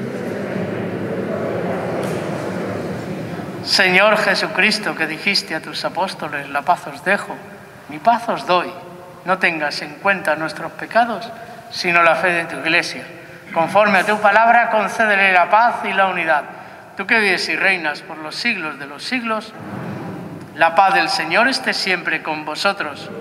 Señor Jesucristo, que dijiste a tus apóstoles: la paz os dejo, mi paz os doy. No tengas en cuenta nuestros pecados, sino la fe de tu Iglesia. Conforme a tu palabra, concédele la paz y la unidad. Tú que vives y reinas por los siglos de los siglos, la paz del Señor esté siempre con vosotros.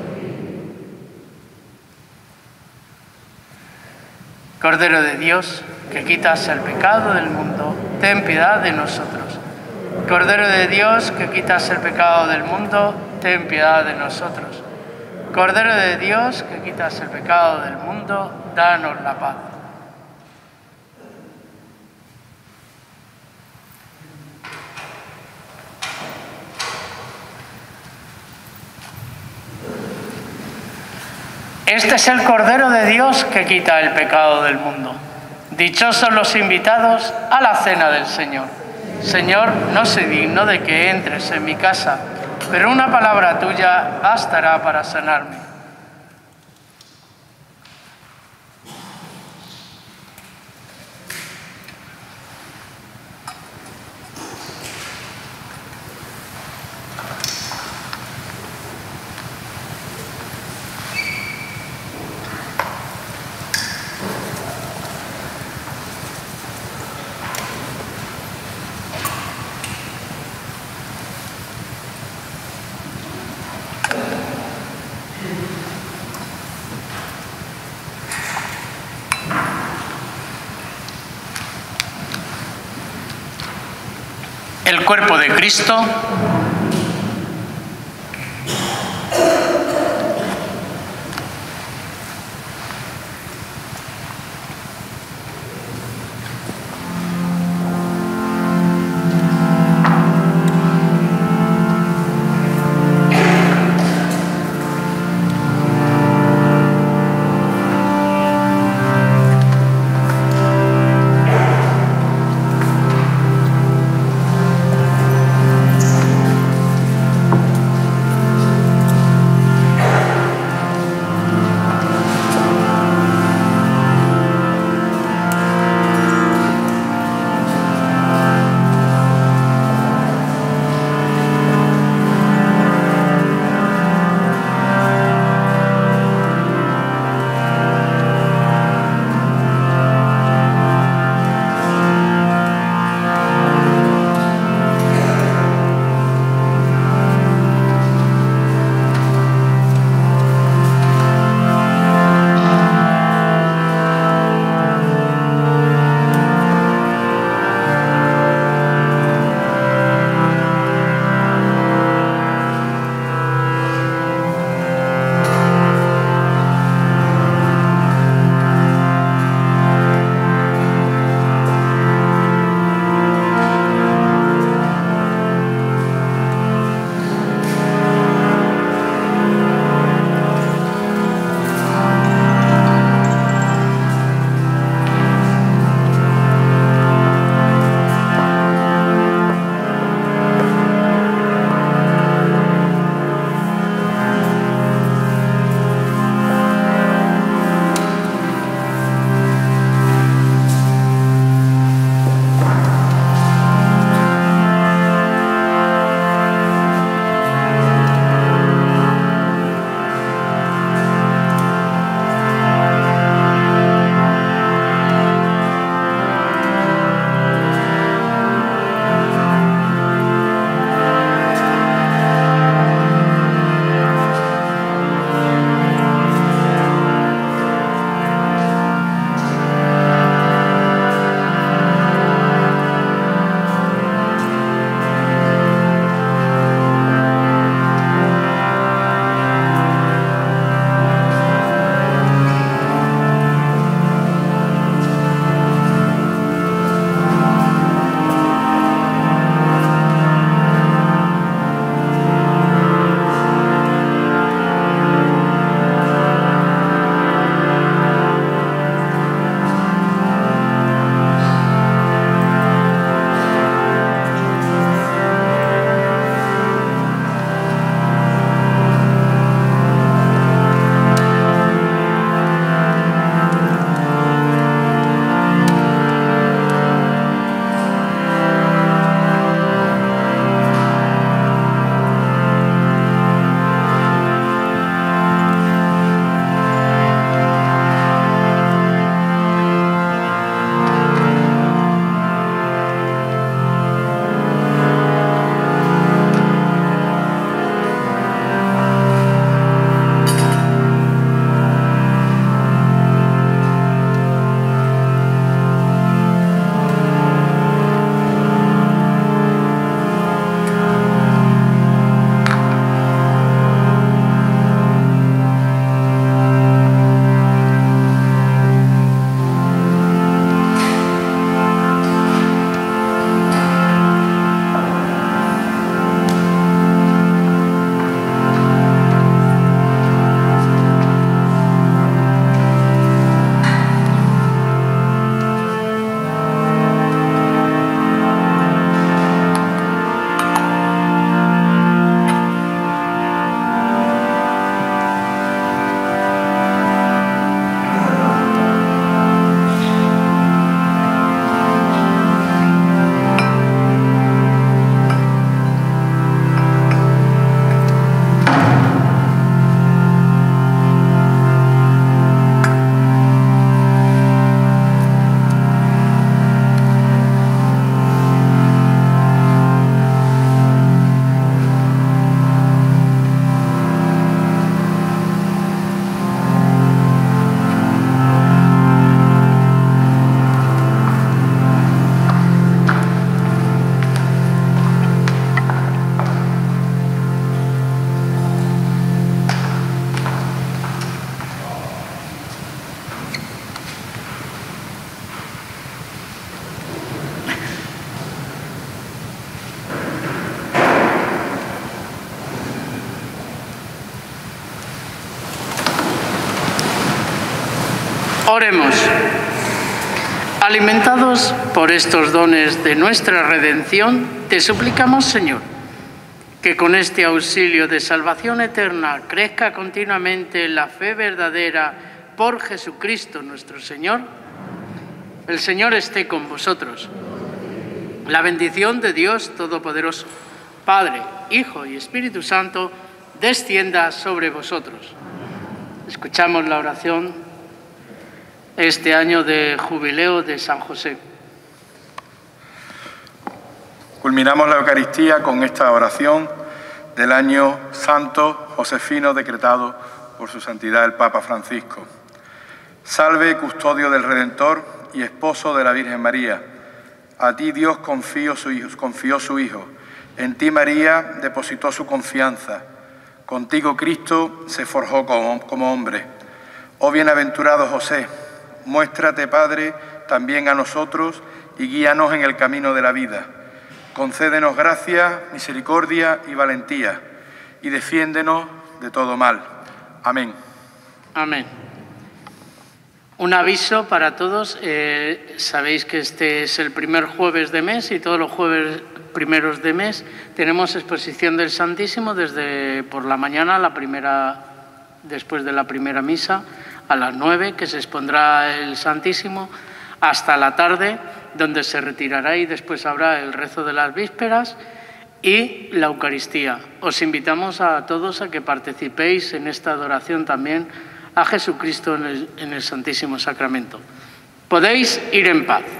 Cordero de Dios, que quitas el pecado del mundo, ten piedad de nosotros. Cordero de Dios, que quitas el pecado del mundo, ten piedad de nosotros. Cordero de Dios, que quitas el pecado del mundo, danos la paz. Este es el Cordero de Dios que quita el pecado del mundo. Dichosos los invitados a la cena del Señor. Señor, no soy digno de que entres en mi casa, pero una palabra tuya bastará para sanarme. El cuerpo de Cristo. Oremos. Alimentados por estos dones de nuestra redención, te suplicamos, Señor, que con este auxilio de salvación eterna crezca continuamente la fe verdadera por Jesucristo nuestro Señor. El Señor esté con vosotros. La bendición de Dios Todopoderoso, Padre, Hijo y Espíritu Santo, descienda sobre vosotros. Escuchamos la oración este año de jubileo de San José. Culminamos la Eucaristía con esta oración del año santo josefino decretado por su santidad el Papa Francisco. Salve, custodio del Redentor y esposo de la Virgen María. A ti Dios confió su Hijo. En ti María depositó su confianza. Contigo Cristo se forjó como hombre. Oh bienaventurado José, muéstrate, Padre, también a nosotros y guíanos en el camino de la vida. Concédenos gracia, misericordia y valentía, y defiéndenos de todo mal. Amén. Amén. Un aviso para todos. Sabéis que este es el primer jueves de mes y todos los jueves primeros de mes tenemos exposición del Santísimo desde por la mañana, después de la primera misa, a las 9, que se expondrá el Santísimo, hasta la tarde, donde se retirará y después habrá el rezo de las vísperas y la Eucaristía. Os invitamos a todos a que participéis en esta adoración también a Jesucristo en el Santísimo Sacramento. Podéis ir en paz.